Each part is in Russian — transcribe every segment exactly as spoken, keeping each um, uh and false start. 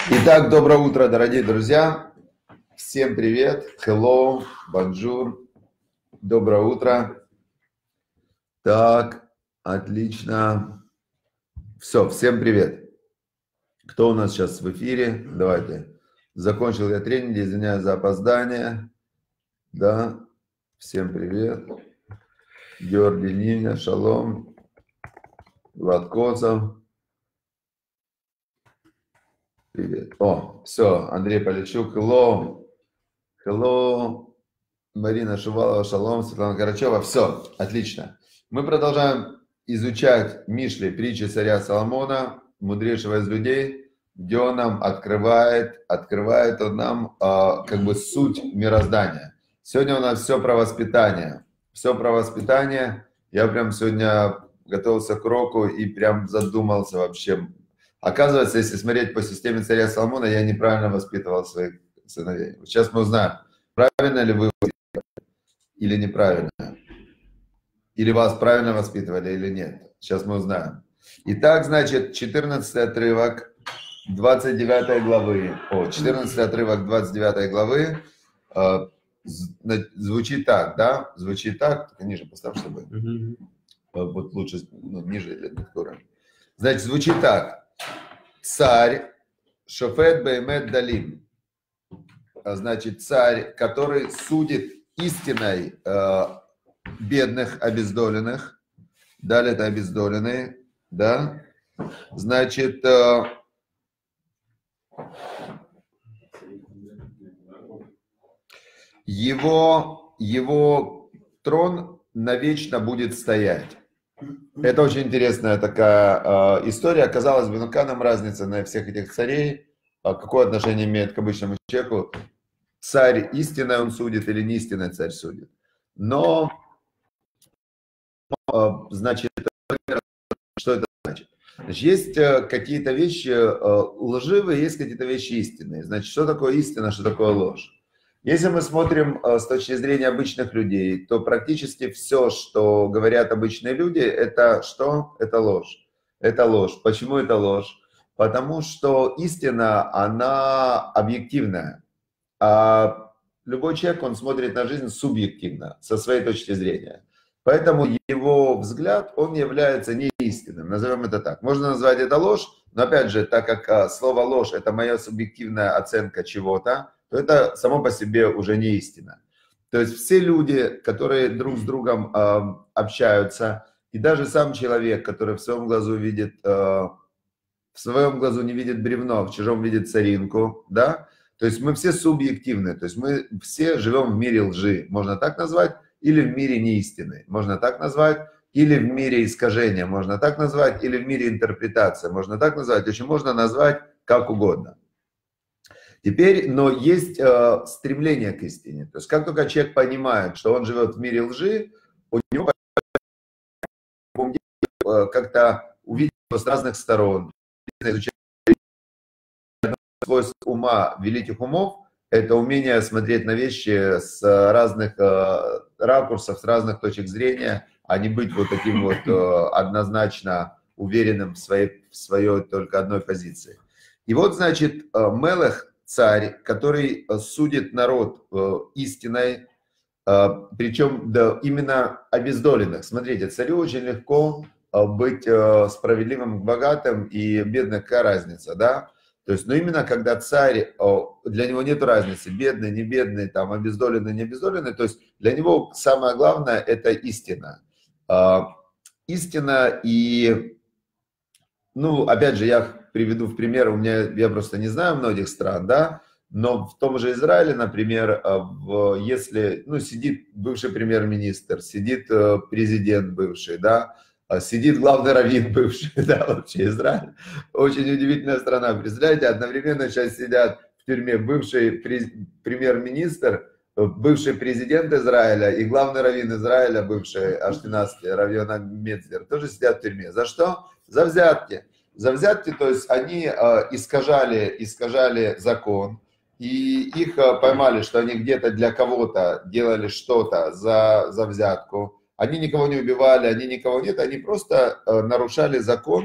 Итак, доброе утро, дорогие друзья. Всем привет. Hello, bonjour. Доброе утро. Так, отлично. Все, всем привет. Кто у нас сейчас в эфире? Давайте. Закончил я тренинг, извиняюсь за опоздание. Да, всем привет. Георгий Ниня, шалом. Влад Козов. Привет. О, все, Андрей Полищук, hello. Hello. Марина Шувалова, шалом, Светлана Карачева. Все, отлично. Мы продолжаем изучать Мишли, притчи царя Соломона, мудрейшего из людей, где он нам открывает, открывает он нам э, как бы суть мироздания. Сегодня у нас все про воспитание. Все про воспитание. Я прям сегодня готовился к уроку и прям задумался вообще. Оказывается, если смотреть по системе царя Соломона, я неправильно воспитывал своих сыновей. Сейчас мы узнаем, правильно ли вы или неправильно. Или вас правильно воспитывали, или нет. Сейчас мы узнаем. Итак, значит, четырнадцатый отрывок двадцать девятой главы. О, четырнадцатый отрывок двадцать девятой главы э, звучит так, да? Звучит так. Только ниже поставь, чтобы mm-hmm. вот лучше, ну, ниже для лектуры. Значит, звучит так. Царь Шофет Беймет Далим. Значит, царь, который судит истиной э, бедных, обездоленных. Далее это обездоленные, да. Значит, э, его, его трон навечно будет стоять. Это очень интересная такая э, история. Казалось бы, ну какая нам разница на всех этих царей? А какое отношение имеет к обычному человеку? Царь истинный он судит или не истинный царь судит? Но, э, значит, что это значит? Значит, есть какие-то вещи лживые, есть какие-то вещи истинные. Значит, что такое истина, что такое ложь? Если мы смотрим с точки зрения обычных людей, то практически все, что говорят обычные люди, это что? Это ложь. Это ложь. Почему это ложь? Потому что истина, она объективная. А любой человек, он смотрит на жизнь субъективно, со своей точки зрения. Поэтому его взгляд, он является неистинным, назовем это так. Можно назвать это ложь, но опять же, так как слово ложь – это моя субъективная оценка чего-то, то это само по себе уже не истина. То есть все люди, которые друг с другом э, общаются, и даже сам человек, который в своем глазу видит, э, в своем глазу не видит бревно, в чужом видит соринку, да? То есть мы все субъективны, то есть мы все живем в мире лжи, можно так назвать, или в мире неистины, можно так назвать, или в мире искажения, можно так назвать, или в мире интерпретации, можно так назвать, очень можно назвать как угодно. Теперь, но есть э, стремление к истине, то есть как только человек понимает, что он живет в мире лжи, у него э, как-то увидеть его с разных сторон, изучать свойств ума великих умов, это умение смотреть на вещи с разных э, ракурсов, с разных точек зрения, а не быть вот таким вот э, однозначно уверенным в своей, в своей только одной позиции. И вот, значит, э, Мелех, царь, который судит народ э, истиной, э, причем да, именно обездоленных. Смотрите, царю очень легко э, быть э, справедливым, богатым и бедным, какая разница, да? То есть, но именно когда царь, для него нет разницы, бедный, не бедный, там, обездоленный, не обездоленный, то есть для него самое главное – это истина. Истина и, ну, опять же, я приведу в пример, у меня, я просто не знаю многих стран, да, но в том же Израиле, например, если, ну, сидит бывший премьер-министр, сидит президент бывший, да, сидит главный раввин бывший, да, вообще Израиль. Очень удивительная страна. Представляете, одновременно сейчас сидят в тюрьме бывший премьер-министр, бывший президент Израиля и главный раввин Израиля, бывший Аштиназский, Равьон Мецлер, тоже сидят в тюрьме. За что? За взятки. За взятки, то есть они искажали, искажали закон, и их поймали, что они где-то для кого-то делали что-то за, за взятку. Они никого не убивали, они никого нет, они просто э, нарушали закон,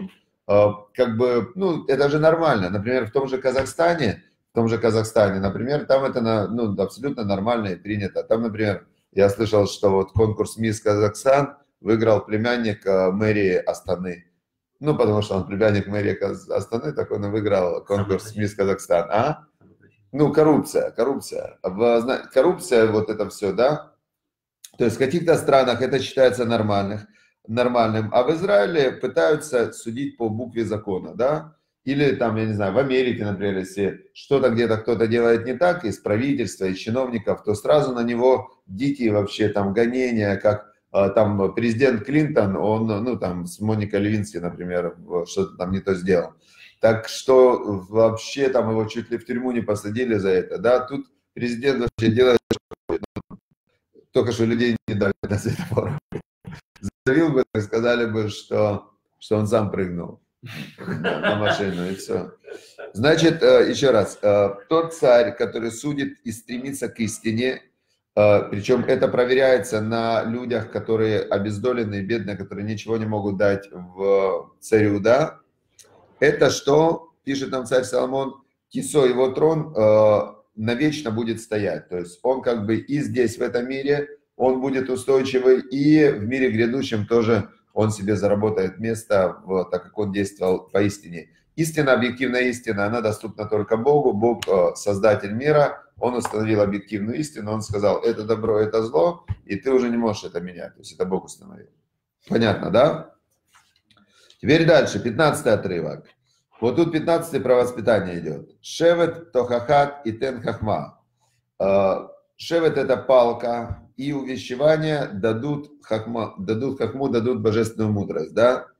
как бы, ну, это же нормально. Например, в том же Казахстане, в том же Казахстане, например, там это, ну, абсолютно нормально и принято. Там, например, я слышал, что вот конкурс «Мисс Казахстан» выиграл племянник мэрии Астаны. Ну, потому что он племянник мэрии Астаны, так он и выиграл конкурс «Мисс Казахстан». А? Ну, коррупция, коррупция. Коррупция, вот это все, да? То есть в каких-то странах это считается нормальным, нормальным, а в Израиле пытаются судить по букве закона, да? Или там, я не знаю, в Америке, например, если что-то где-то кто-то делает не так, из правительства, из чиновников, то сразу на него дикие вообще там гонения, как там президент Клинтон, он, ну там с Моникой Левински, например, что-то там не то сделал. Так что вообще там его чуть ли в тюрьму не посадили за это, да? Тут президент вообще делает, только что людей не дали до сих пор. Задавил бы, сказали бы, что, что он сам прыгнул на, на машину, и все. Значит, еще раз, тот царь, который судит и стремится к истине, причем это проверяется на людях, которые обездоленные, бедные, которые ничего не могут дать в царю, да, это что, пишет нам царь Соломон, Кисо, его трон навечно будет стоять. То есть он как бы и здесь, в этом мире, он будет устойчивый, и в мире грядущем тоже он себе заработает место, так как он действовал поистине. Истина, объективная истина, она доступна только Богу. Бог создатель мира, он установил объективную истину, он сказал, это добро, это зло, и ты уже не можешь это менять. То есть это Бог установил. Понятно, да? Теперь дальше, пятнадцатый отрывок. Вот тут пятнадцатый про воспитание идет. Шевет, тохахат и тен хахма. Шевет это палка, и увещевания дадут хахма, дадут хахму, дадут божественную мудрость, да?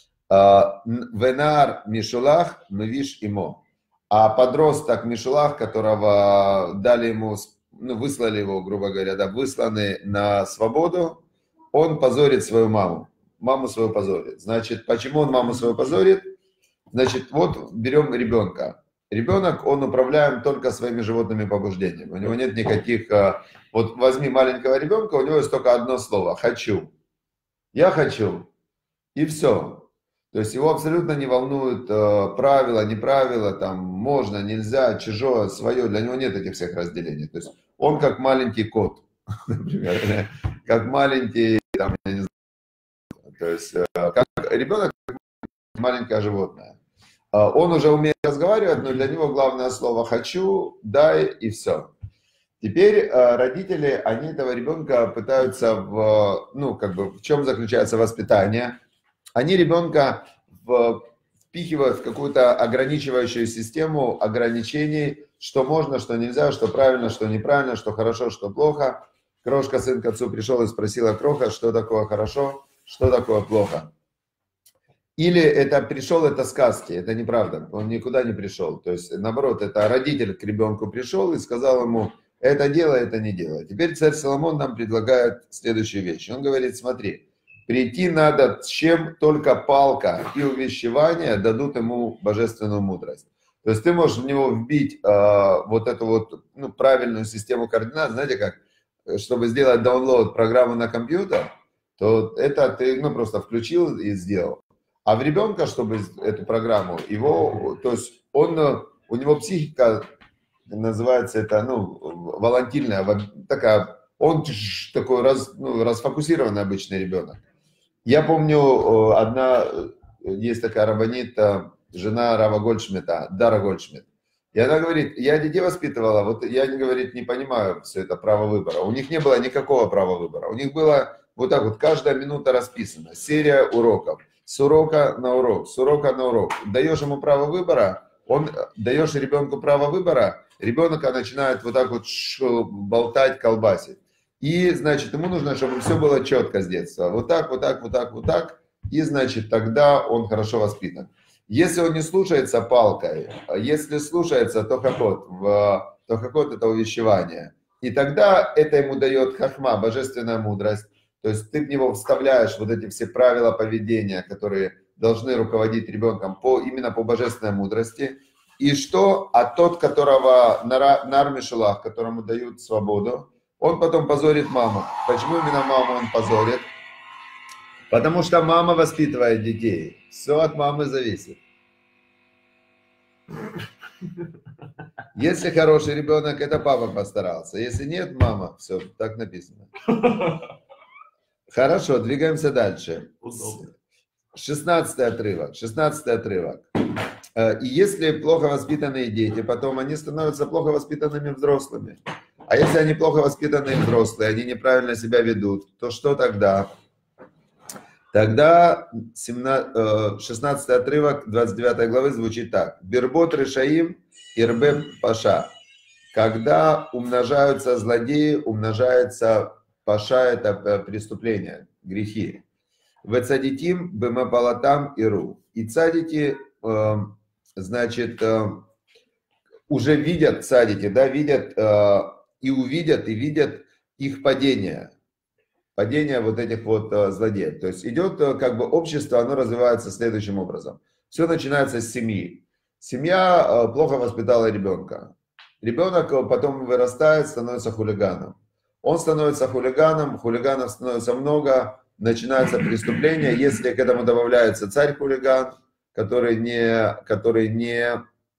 Венар Мишулах Мевиш Имо. А подросток Мишулах, которого дали ему, ну, выслали его, грубо говоря, да, высланы на свободу, он позорит свою маму. Маму свою позорит. Значит, почему он маму свою позорит? Значит, вот берем ребенка. Ребенок, он управляем только своими животными побуждениями. У него нет никаких... Вот возьми маленького ребенка, у него есть только одно слово. Хочу. Я хочу. И все. То есть его абсолютно не волнуют правила, не правила, там можно, нельзя, чужое, свое. Для него нет этих всех разделений. То есть он как маленький кот, например. Как маленький, там, я не знаю. То есть как ребенок, как маленькое животное. Он уже умеет разговаривать, но для него главное слово «хочу», «дай» и все. Теперь родители, они этого ребенка пытаются, в, ну, как бы, в чем заключается воспитание? Они ребенка впихивают в какую-то ограничивающую систему ограничений, что можно, что нельзя, что правильно, что неправильно, что хорошо, что плохо. Крошка, сын к отцу пришел и спросила Кроха, что такое хорошо, что такое плохо. Или это пришел, это сказки, это неправда, он никуда не пришел. То есть, наоборот, это родитель к ребенку пришел и сказал ему, это делай, это не делай. Теперь царь Соломон нам предлагает следующую вещь. Он говорит, смотри, прийти надо, с чем только палка и увещевание дадут ему божественную мудрость. То есть ты можешь в него вбить э, вот эту вот, ну, правильную систему координат, знаете как, чтобы сделать download программу на компьютер, то это ты, ну, просто включил и сделал. А в ребенка, чтобы эту программу, его, то есть он, у него психика, называется это, ну, волатильная, такая, он такой раз, ну, расфокусированный обычный ребенок. Я помню, одна, есть такая раббанит, жена Рава Гольдшмидта, Дара Гольдшмидт. И она говорит, я детей воспитывала, вот я, говорит, не понимаю все это право выбора. У них не было никакого права выбора. У них было вот так вот, каждая минута расписана, серия уроков. С урока на урок, с урока на урок. Даешь ему право выбора, он, даешь ребенку право выбора, ребенок начинает вот так вот болтать, колбасить. И, значит, ему нужно, чтобы все было четко с детства. Вот так, вот так, вот так, вот так. И, значит, тогда он хорошо воспитан. Если он не слушается палкой, если слушается тохахот, тохахот это увещевание, и тогда это ему дает хахма, божественная мудрость. То есть ты в него вставляешь вот эти все правила поведения, которые должны руководить ребенком по, именно по божественной мудрости. И что? А тот, которого нар мишулах, которому дают свободу, он потом позорит маму. Почему именно маму он позорит? Потому что мама воспитывает детей. Все от мамы зависит. Если хороший ребенок, это папа постарался. Если нет, мама. Все, так написано. Хорошо, двигаемся дальше. шестнадцатый отрывок. шестнадцатый отрывок. И если плохо воспитанные дети, потом они становятся плохо воспитанными взрослыми. А если они плохо воспитанные взрослые, они неправильно себя ведут, то что тогда? Тогда шестнадцатый отрывок двадцать девятой главы звучит так. Бербот решаим ирбе паша. Когда умножаются злодеи, умножается паша, это преступление, грехи. Вецадитим бемапалатам иру. И цадити, значит, уже видят, цадити, да, видят и увидят, и видят их падение. Падение вот этих вот злодеев. То есть идет как бы общество, оно развивается следующим образом. Все начинается с семьи. Семья плохо воспитала ребенка. Ребенок потом вырастает, становится хулиганом. Он становится хулиганом, хулиганов становится много, начинается преступление. Если к этому добавляется царь-хулиган, который не, который не,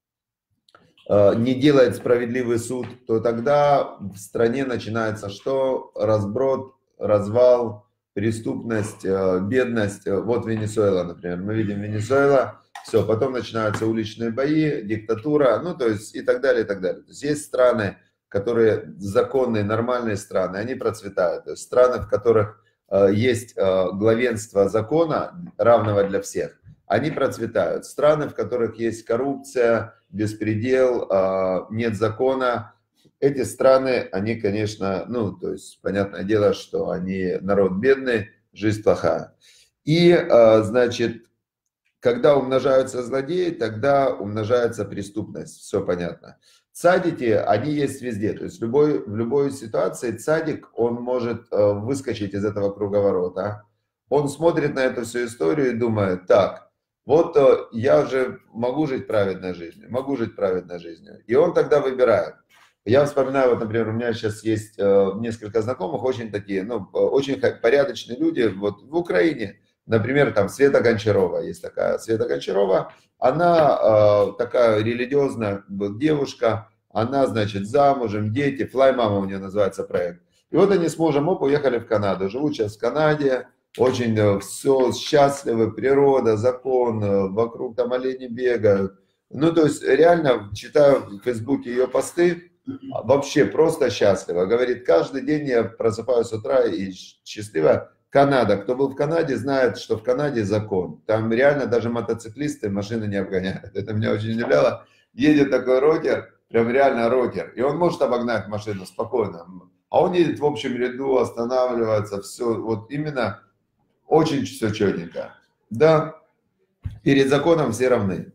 не делает справедливый суд, то тогда в стране начинается что? Разброд, развал, преступность, бедность. Вот Венесуэла, например. Мы видим Венесуэла. Все, потом начинаются уличные бои, диктатура, ну, то есть и так далее, и так далее. То есть есть страны, которые законные, нормальные страны, они процветают. То есть страны, в которых э, есть э, главенство закона, равного для всех, они процветают. Страны, в которых есть коррупция, беспредел, э, нет закона, эти страны, они, конечно, ну, то есть, понятное дело, что они народ бедный, жизнь плохая. И, э, значит, когда умножаются злодеи, тогда умножается преступность. Все понятно. Цадики, они есть везде. То есть в любой, в любой ситуации цадик, он может выскочить из этого круговорота. Он смотрит на эту всю историю и думает, так, вот я же могу жить праведной жизнью, могу жить праведной жизнью. И он тогда выбирает. Я вспоминаю, вот, например, у меня сейчас есть несколько знакомых, очень такие, ну, очень порядочные люди вот в Украине. Например, там Света Гончарова, есть такая Света Гончарова, она э, такая религиозная девушка, она, значит, замужем, дети, Fly Mama у нее называется проект. И вот они с мужем оп, уехали в Канаду, живут сейчас в Канаде, очень э, все счастливы, природа, закон, э, вокруг там олени бегают. Ну, то есть, реально, читаю в Фейсбуке ее посты, вообще просто счастлива. Говорит, каждый день я просыпаюсь с утра и счастлива. Канада. Кто был в Канаде, знает, что в Канаде закон. Там реально даже мотоциклисты машины не обгоняют. Это меня очень удивляло. Едет такой рокер, прям реально рокер. И он может обогнать машину спокойно. А он едет в общем ряду, останавливается, все. Вот именно очень все четенько. Да, перед законом все равны.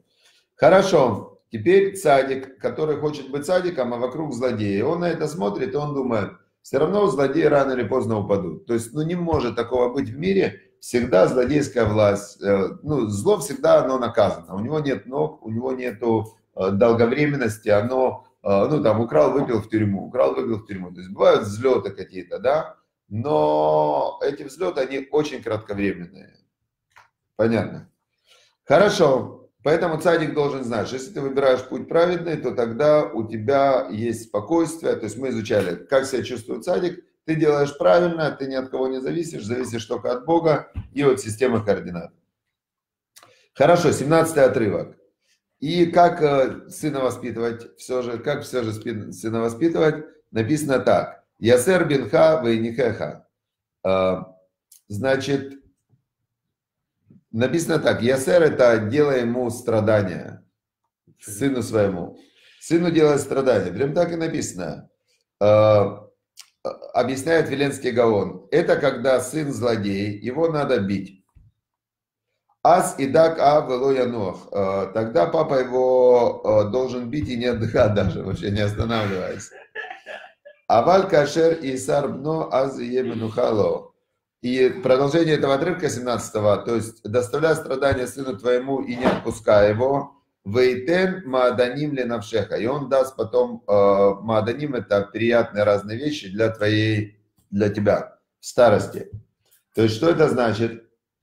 Хорошо. Теперь цадик, который хочет быть цадиком, а вокруг злодеи. Он на это смотрит, и он думает, все равно злодеи рано или поздно упадут. То есть, ну, не может такого быть в мире. Всегда злодейская власть. Ну, зло всегда оно наказано. У него нет ног, у него нету долговременности. Оно, ну, там, украл, выпил в тюрьму. Украл, выпил в тюрьму. То есть, бывают взлеты какие-то, да. Но эти взлеты, они очень кратковременные. Понятно? Хорошо. Поэтому цадик должен знать, что если ты выбираешь путь праведный, то тогда у тебя есть спокойствие. То есть мы изучали, как себя чувствует цадик. Ты делаешь правильно, ты ни от кого не зависишь, зависишь только от Бога и от системы координат. Хорошо, семнадцатый отрывок. И как э, сына воспитывать, все же, как все же сына воспитывать, написано так. Ясер бинха вейнихеха. Э, значит, написано так, Ясер это делай ему страдания, сыну своему. Сыну делай страдания. Прям так и написано. Объясняет Виленский Гаон. Это когда сын злодей, его надо бить. Ас идак а вело янох. Тогда папа его должен бить и не отдыхать даже, вообще не останавливаясь. Аваль кашер и сарбно аз еменухало. И продолжение этого отрывка семнадцатого, то есть доставляй страдания сыну твоему и не отпускай его, вейтен мааданим ленавшеха, и он даст потом, э, мааданим это приятные разные вещи для твоей, для тебя в старости. То есть что это значит?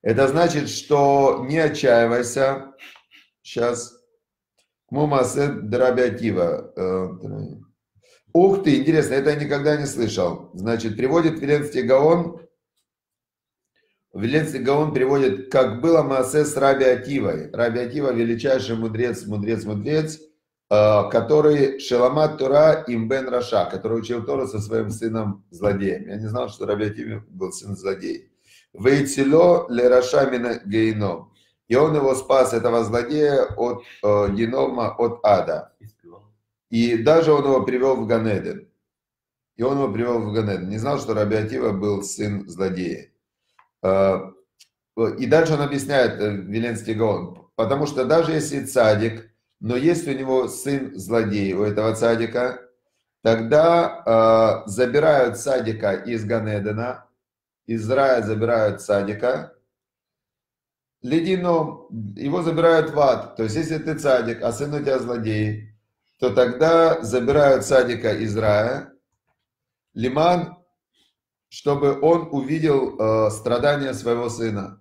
Это значит, что не отчаивайся. Сейчас. Мумасе Драбятива. Ух ты, интересно, это я никогда не слышал. Значит, приводит Виленский Гаон. Виленский Гаон приводит, как было Маасе с Раби Акивой. Раби Акива величайший мудрец, мудрец, мудрец, который Шеламат Тора им бен Раша, который учил Тору со своим сыном злодеем. Я не знал, что Раби Акива был сын злодей. Вейцело ле Раша мина гейном. И он его спас, этого злодея, от э, генома, от ада. И даже он его привел в Ганеден. И он его привел в Ганеден. Не знал, что Раби Акива был сын злодея. Э, и дальше он объясняет, э, Виленский Гаон, потому что даже если цадик, но есть у него сын злодей, у этого цадика, тогда э, забирают цадика из Ганедена, из рая забирают цадика, ледином, его забирают в ад. То есть, если ты цадик, а сын у тебя злодей, то тогда забирают цадика из рая, лиман, чтобы он увидел э, страдания своего сына.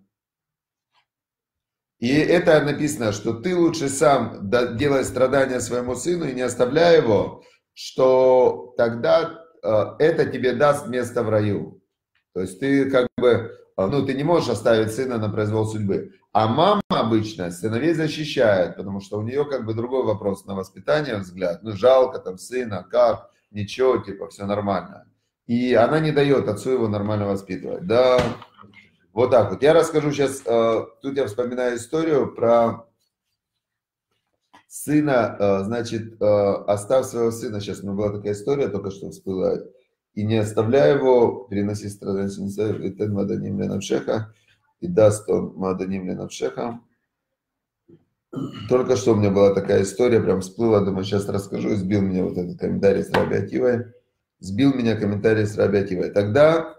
И это написано, что ты лучше сам делай страдания своему сыну и не оставляй его, что тогда э, это тебе даст место в раю. То есть ты как бы... Ну, ты не можешь оставить сына на произвол судьбы. А мама обычно сыновей защищает, потому что у нее как бы другой вопрос на воспитание, взгляд. Ну, жалко там сына, как, ничего, типа, все нормально. И она не дает отцу его нормально воспитывать. Да, вот так вот. Я расскажу сейчас, тут я вспоминаю историю про сына, значит, оставь своего сына. Сейчас у меня была такая история, только что всплыла. И не оставляй его, переноси страдания, и тен маданим ленавшеха, и даст он маданим ленавшеха. Только что у меня была такая история, прям всплыла, думаю, сейчас расскажу, и сбил меня вот этот комментарий с Раби Акивой. Сбил меня комментарий с Раби Акивой. Тогда,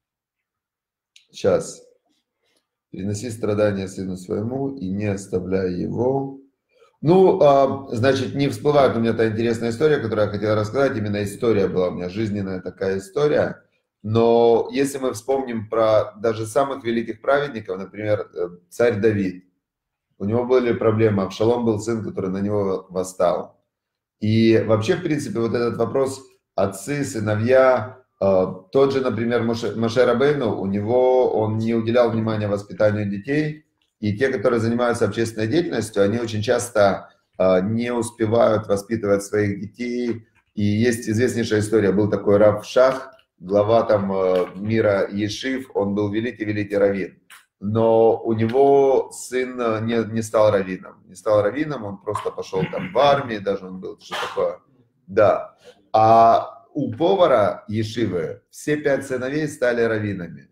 сейчас, переноси страдания сыну своему, и не оставляй его. Ну, значит, не всплывает у меня та интересная история, которую я хотел рассказать. Именно история была у меня, жизненная такая история. Но если мы вспомним про даже самых великих праведников, например, царь Давид, у него были проблемы. Авшалом был сын, который на него восстал. И вообще, в принципе, вот этот вопрос отцы, сыновья, тот же, например, Моше, Моше Рабейну, у него, он не уделял внимания воспитанию детей. И те, которые занимаются общественной деятельностью, они очень часто э, не успевают воспитывать своих детей. И есть известнейшая история. Был такой Рав Шах, глава там э, мира Ешив, он был великий-великий раввин. Но у него сын не, не стал раввином. Не стал раввином, он просто пошел там в армию, даже он был, что такое. Да. А у повара Ешивы все пять сыновей стали раввинами.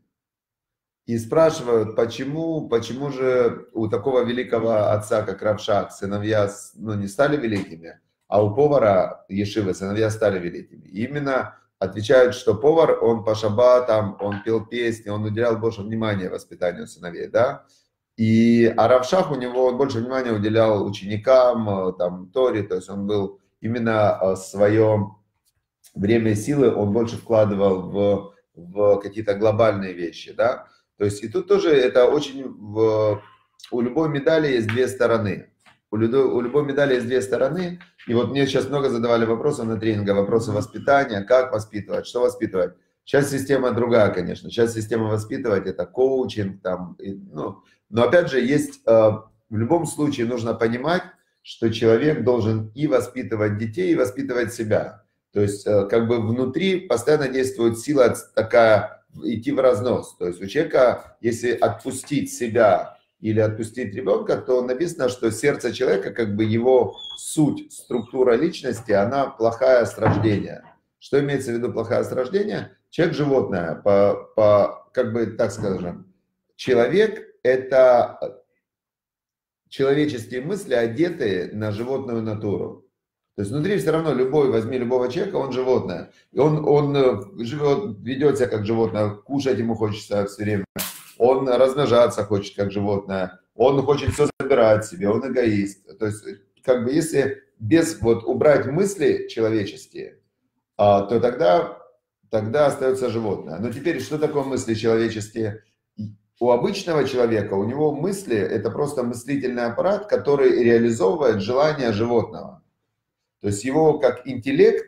И спрашивают, почему, почему же у такого великого отца, как Рав Шах, сыновья ну, не стали великими, а у повара Ешивы сыновья стали великими. И именно отвечают, что повар, он по шаббатам, он пел песни, он уделял больше внимания воспитанию сыновей, да. И, а Рав Шах, у него он больше внимания уделял ученикам, там, Торе, то есть он был именно свое время и силы, он больше вкладывал в, в какие-то глобальные вещи, да. То есть и тут тоже это очень... В, у любой медали есть две стороны. У, любой, у любой медали есть две стороны. И вот мне сейчас много задавали вопросов на тренингах, вопросы воспитания, как воспитывать, что воспитывать. Сейчас система другая, конечно. Сейчас система воспитывать это коучинг. Там, и, ну, но опять же, есть... Э, в любом случае нужно понимать, что человек должен и воспитывать детей, и воспитывать себя. То есть э, как бы внутри постоянно действует сила такая... идти в разнос. То есть у человека, если отпустить себя или отпустить ребенка, то написано, что сердце человека, как бы его суть, структура личности, она плохая с рождения. Что имеется в виду плохая с рождения? Человек животное, по, по, как бы так скажем, человек это человеческие мысли, одетые на животную натуру. То есть внутри все равно любой, возьми любого человека, он животное. И он, он живет, ведет себя как животное, кушать ему хочется все время. Он размножаться хочет как животное. Он хочет все забирать себе, он эгоист. То есть как бы если без вот убрать мысли человеческие, то тогда, тогда остается животное. Но теперь что такое мысли человеческие? у обычного человека, у него мысли, это просто мыслительный аппарат, который реализовывает желания животного. То есть его как интеллект,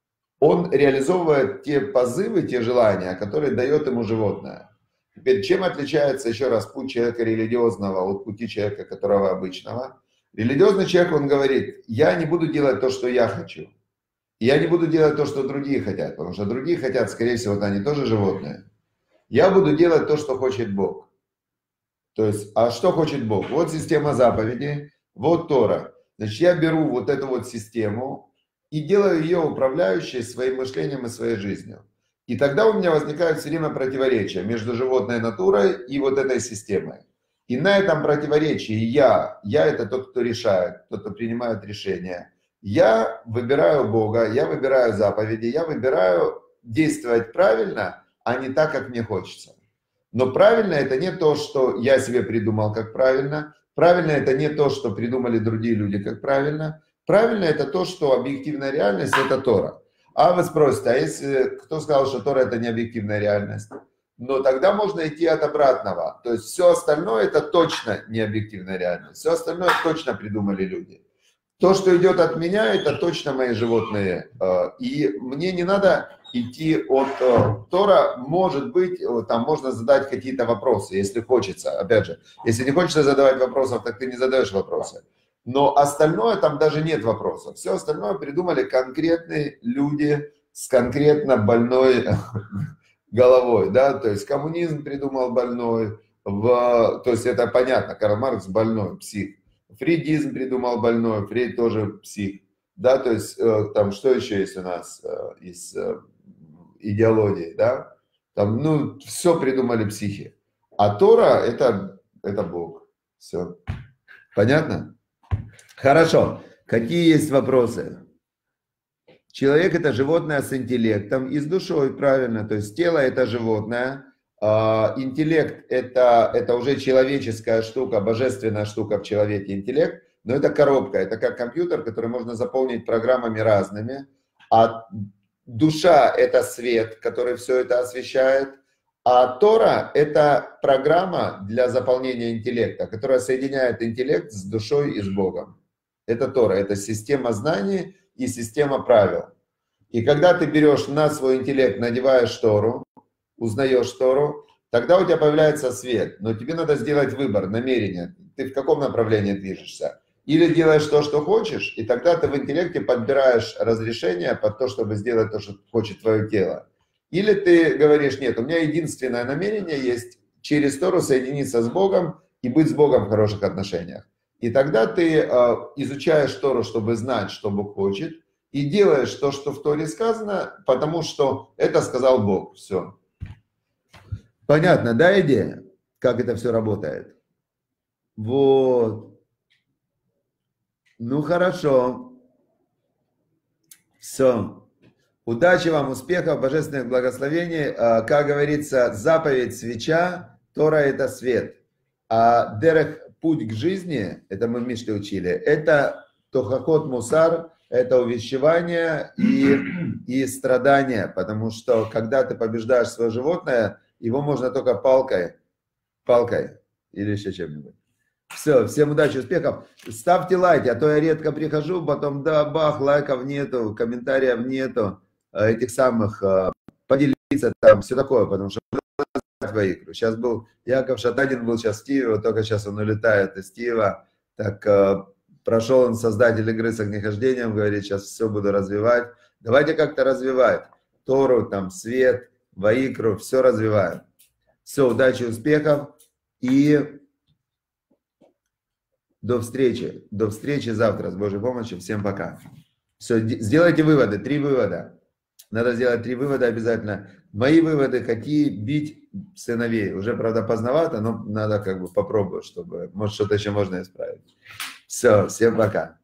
он реализовывает те позывы, те желания, которые дает ему животное. Теперь, чем отличается, еще раз, путь человека религиозного от пути человека, которого обычного? Религиозный человек, он говорит, я не буду делать то, что я хочу. Я не буду делать то, что другие хотят, потому что другие хотят, скорее всего, вот они тоже животные. Я буду делать то, что хочет Бог. То есть, а что хочет Бог? Вот система заповедей, вот Тора. Значит, я беру вот эту вот систему и делаю ее управляющей своим мышлением и своей жизнью. И тогда у меня возникают все время противоречия между животной натурой и вот этой системой. И на этом противоречии я, я это тот, кто решает, тот, кто принимает решения. Я выбираю Бога, я выбираю заповеди, я выбираю действовать правильно, а не так, как мне хочется. Но правильно это не то, что я себе придумал, как правильно. Правильно это не то, что придумали другие люди, как правильно. Правильно это то, что объективная реальность – это Тора. А вы спросите, а если кто сказал, что Тора – это не объективная реальность? Но тогда можно идти от обратного. То есть все остальное – это точно не объективная реальность. Все остальное точно придумали люди. То, что идет от меня, это точно мои животные. И мне не надо идти от Тора. Может быть, там можно задать какие-то вопросы, если хочется. Опять же, если не хочется задавать вопросов, так ты не задаешь вопросы. Но остальное, там даже нет вопросов. Все остальное придумали конкретные люди с конкретно больной головой. Да? То есть коммунизм придумал больной. В... То есть это понятно, Карл Маркс больной, псих. Фридизм придумал больной, Фрейд тоже псих. Да, то есть там что еще есть у нас из идеологии, да? Там, ну, все придумали психи. А Тора это, это Бог. Все. Понятно? Хорошо. Какие есть вопросы? Человек это животное с интеллектом и с душой, правильно. То есть тело это животное. Интеллект это, это уже человеческая штука, божественная штука в человеке, интеллект, но это коробка, это как компьютер, который можно заполнить программами разными, а душа это свет, который все это освещает, а Тора это программа для заполнения интеллекта, которая соединяет интеллект с душой и с Богом. Это Тора, это система знаний и система правил. И когда ты берешь на свой интеллект, надеваешь Тору, узнаешь Тору, тогда у тебя появляется свет. Но тебе надо сделать выбор, намерение. Ты в каком направлении движешься? Или делаешь то, что хочешь, и тогда ты в интеллекте подбираешь разрешение под то, чтобы сделать то, что хочет твое тело. Или ты говоришь, нет, у меня единственное намерение есть через Тору соединиться с Богом и быть с Богом в хороших отношениях. И тогда ты э, изучаешь Тору, чтобы знать, что Бог хочет, и делаешь то, что в Торе сказано, потому что это сказал Бог. Все. Понятно, да, идея? Как это все работает? Вот. Ну, хорошо. Все. Удачи вам, успехов, божественных благословений. Как говорится, заповедь свеча, Тора это свет. А дерех, путь к жизни, это мы в Мишле учили, это тохахот мусар, это увещевание и, и страдания. Потому что когда ты побеждаешь свое животное, его можно только палкой, палкой или еще чем-нибудь. Все, всем удачи, успехов. Ставьте лайки, а то я редко прихожу, потом да, бах, лайков нету, комментариев нету, этих самых, поделиться там, все такое, потому что Ваикру. Сейчас был Яков Шатанин, был сейчас в Киеве, вот только сейчас он улетает из Киева. Так прошел он, создатель игры с огнехождением, говорит, сейчас все буду развивать. Давайте как-то развивать Тору, там, свет, Ваикру, все развиваем. Все, удачи, успехов и до встречи. До встречи завтра с Божьей помощью. Всем пока. Все, сделайте выводы, три вывода. Надо сделать три вывода обязательно. Мои выводы, какие бить сыновей. Уже, правда, поздновато, но надо как бы попробовать, чтобы, может, что-то еще можно исправить. Все, всем пока.